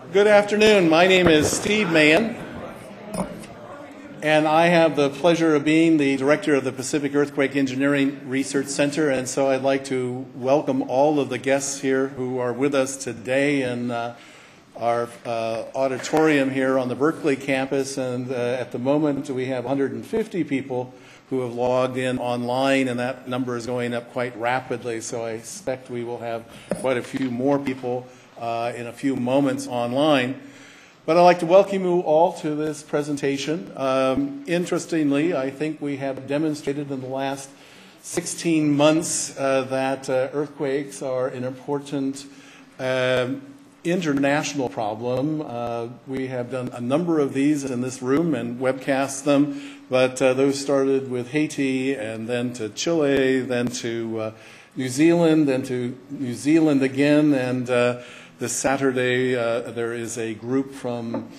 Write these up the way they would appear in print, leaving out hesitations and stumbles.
Good afternoon. My name is Steve Mahan, and I have the pleasure of being the director of the Pacific Earthquake Engineering Research Center, and so I'd like to welcome all of the guests here who are with us today in our auditorium here on the Berkeley campus, and at the moment we have 150 people who have logged in online, and that number is going up quite rapidly, so I expect we will have quite a few more people in a few moments online. But I'd like to welcome you all to this presentation. Interestingly, I think we have demonstrated in the last 16 months that earthquakes are an important international problem. We have done a number of these in this room and webcast them, but those started with Haiti and then to Chile, then to New Zealand, then to New Zealand again, and this Saturday, there is a group from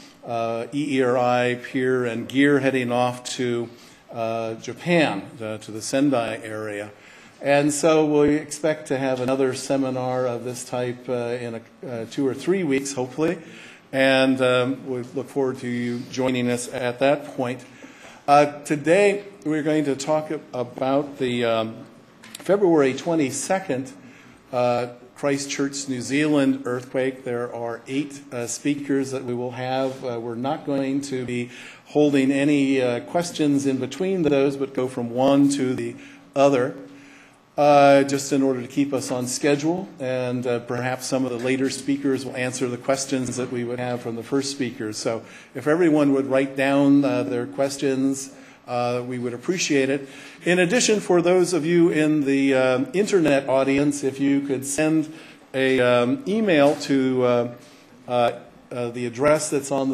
EERI, Pier, and Gear heading off to Japan, to the Sendai area. And so we expect to have another seminar of this type in 2 or 3 weeks, hopefully. And we look forward to you joining us at that point. Today, we're going to talk about the February 22nd Christchurch, New Zealand earthquake. There are 8 speakers that we will have. We're not going to be holding any questions in between those, but go from one to the other, just in order to keep us on schedule. And perhaps some of the later speakers will answer the questions that we would have from the first speakers. So if everyone would write down their questions, we would appreciate it. In addition, for those of you in the internet audience, if you could send a email to the address that's on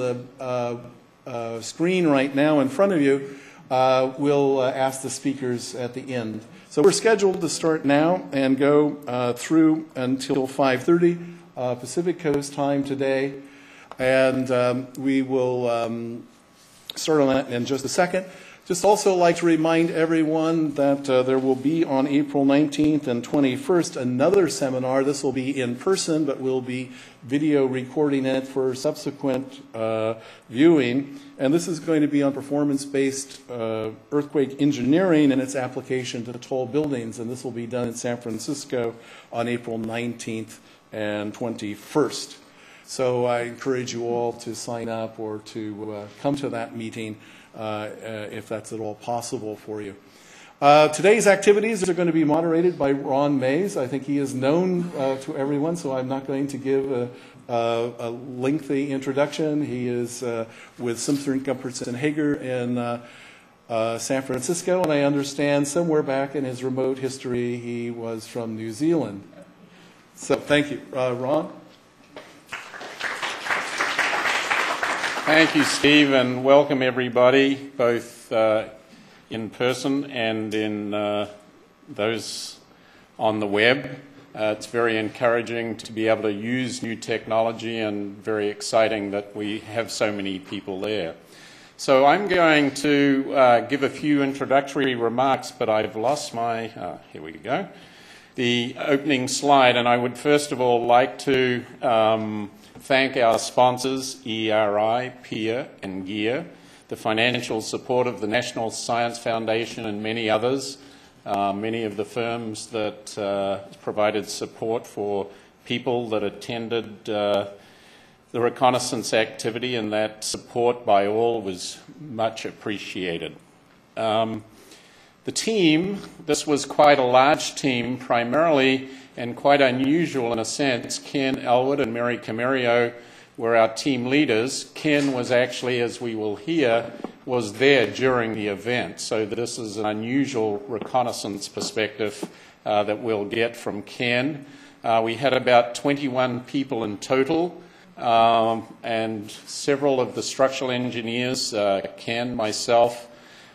the screen right now in front of you, we'll ask the speakers at the end. So we're scheduled to start now and go through until 5:30 Pacific Coast time today, and we will start on that in just a second. Just also like to remind everyone that there will be on April 19th and 21st another seminar. This will be in person, but we'll be video recording it for subsequent viewing. And this is going to be on performance-based earthquake engineering and its application to tall buildings. And this will be done in San Francisco on April 19th and 21st. So I encourage you all to sign up or to come to that meeting if that's at all possible for you. Today's activities are going to be moderated by Ron Mays. I think he is known to everyone, so I'm not going to give a lengthy introduction. He is with Simpson, Gumpertz, and Hager in San Francisco, and I understand somewhere back in his remote history he was from New Zealand. So thank you. Ron? Thank you, Steve, and welcome everybody, both in person and in those on the web. It's very encouraging to be able to use new technology and very exciting that we have so many people there. So I'm going to give a few introductory remarks, but I've lost my, here we go, the opening slide, and I would first of all like to thank our sponsors, EERI, Pier, and Gear, the financial support of the National Science Foundation and many others, many of the firms that provided support for people that attended the Reconnaissance activity, and that support by all was much appreciated. The team, this was quite a large team, primarily and quite unusual in a sense. Ken Elwood and Mary Camario were our team leaders. Ken was actually, as we will hear, was there during the event. So this is an unusual reconnaissance perspective that we'll get from Ken. We had about 21 people in total, and several of the structural engineers, Ken, myself,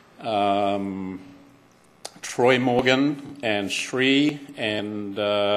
Troy Morgan and Sri and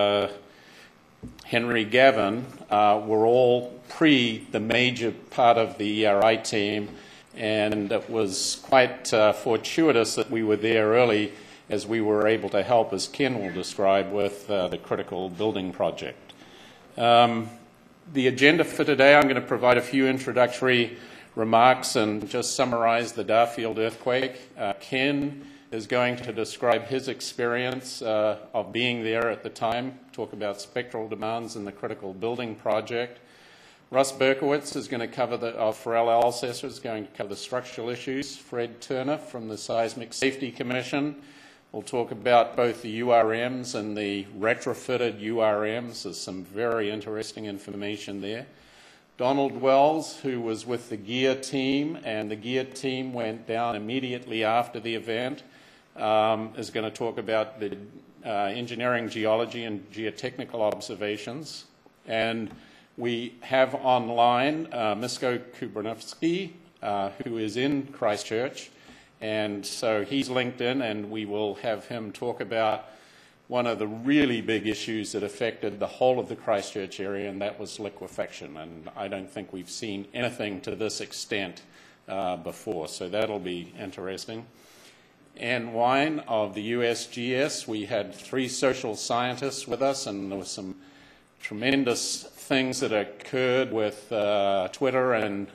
Henry Gavin were all the major part of the EERI team, and it was quite fortuitous that we were there early, as we were able to help, as Ken will describe, with the critical building project. The agenda for today, I'm going to provide a few introductory remarks and just summarize the Darfield earthquake. Ken is going to describe his experience of being there at the time, talk about spectral demands in the critical building project. Russ Berkowitz is going to cover Pharrell Alcester is going to cover the structural issues. Fred Turner from the Seismic Safety Commission will talk about both the URMs and the retrofitted URMs. There's some very interesting information there. Donald Wells, who was with the GEAR team, and the GEAR team went down immediately after the event, is going to talk about the engineering, geology, and geotechnical observations. And we have online Misko Kubranovsky, who is in Christchurch. And so he's linked in, and we will have him talk about one of the really big issues that affected the whole of the Christchurch area, and that was liquefaction. And I don't think we've seen anything to this extent before, so that'll be interesting. Anne Wine of the USGS, we had 3 social scientists with us, and there were some tremendous things that occurred with Twitter and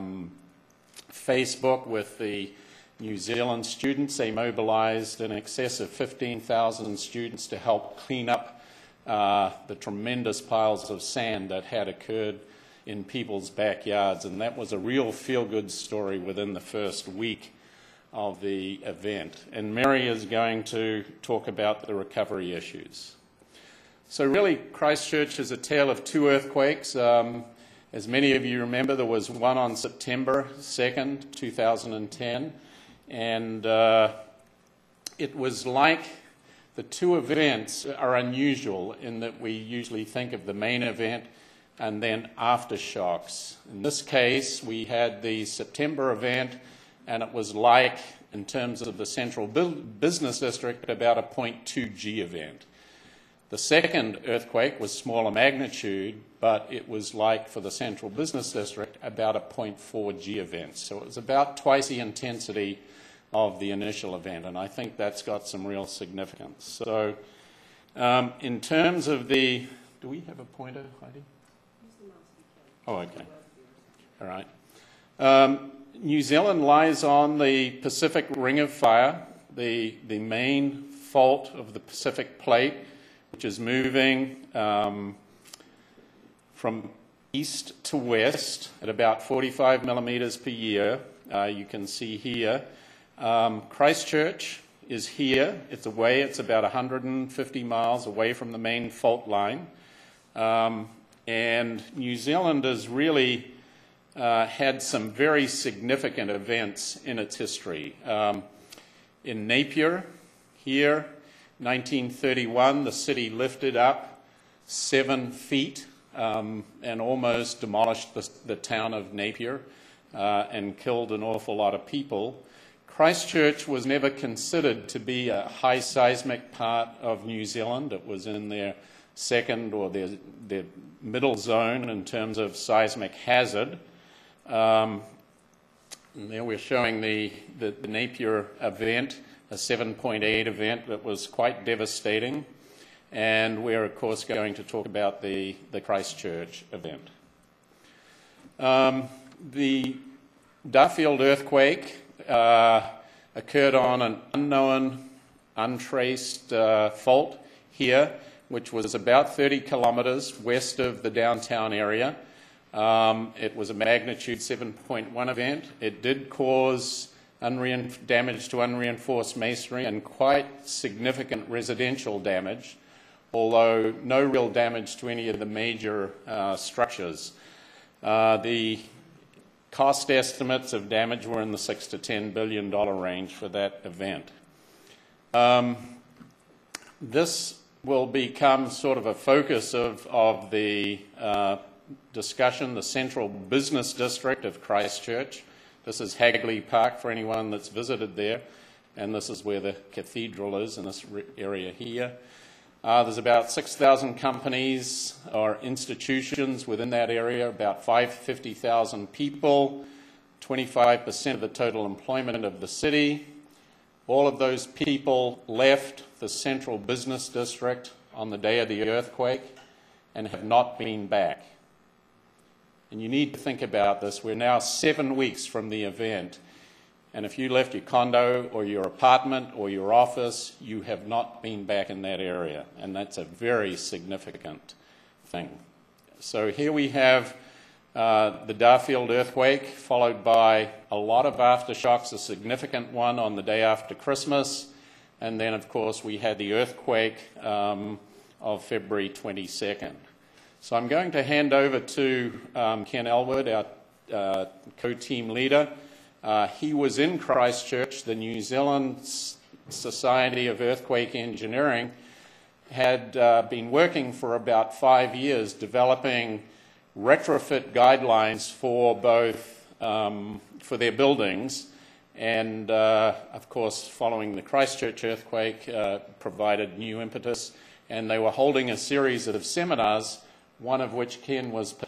Facebook with the New Zealand students. They mobilised in excess of 15,000 students to help clean up the tremendous piles of sand that had occurred in people's backyards, and that was a real feel-good story within the first week of the event. And Mary is going to talk about the recovery issues. So really, Christchurch is a tale of 2 earthquakes. As many of you remember, there was one on September 2nd, 2010. And it was like the 2 events are unusual in that we usually think of the main event and then aftershocks. In this case, we had the September event, and it was like, in terms of the central business district, about a 0.2 G event. The second earthquake was smaller magnitude, but it was like, for the central business district, about a 0.4 G event. So it was about twice the intensity of the initial event, and I think that's got some real significance. So in terms of the... Do we have a pointer, Heidi? Oh, okay. All right. New Zealand lies on the Pacific Ring of Fire, the main fault of the Pacific Plate, which is moving from east to west at about 45 millimetres per year. You can see here. Christchurch is here. It's away. It's about 150 miles away from the main fault line. And New Zealand has really had some very significant events in its history. In Napier, here, 1931, the city lifted up 7 feet and almost demolished the town of Napier and killed an awful lot of people. Christchurch was never considered to be a high seismic part of New Zealand. It was in their second or their middle zone in terms of seismic hazard. And there we're showing the Napier event, a 7.8 event that was quite devastating. And we're, of course, going to talk about the Christchurch event. The Darfield earthquake occurred on an unknown, untraced fault here, which was about 30 kilometres west of the downtown area. It was a magnitude 7.1 event. It did cause damage to unreinforced masonry and quite significant residential damage, although no real damage to any of the major structures. The cost estimates of damage were in the $6 to $10 billion range for that event. This will become sort of a focus of the discussion, the central business district of Christchurch. This is Hagley Park for anyone that's visited there, and this is where the cathedral is in this area here. There's about 6,000 companies or institutions within that area, about 50,000 people, 25% of the total employment of the city. All of those people left the central business district on the day of the earthquake and have not been back. And you need to think about this. We're now 7 weeks from the event. And if you left your condo or your apartment or your office, you have not been back in that area. And that's a very significant thing. So here we have the Darfield earthquake, followed by a lot of aftershocks, a significant one on the day after Christmas. And then, of course, we had the earthquake of February 22nd. So I'm going to hand over to Ken Elwood, our co-team leader. He was in Christchurch. The New Zealand Society of Earthquake Engineering had been working for about 5 years developing retrofit guidelines for both for their buildings, and of course following the Christchurch earthquake provided new impetus, and they were holding a series of seminars, one of which Ken was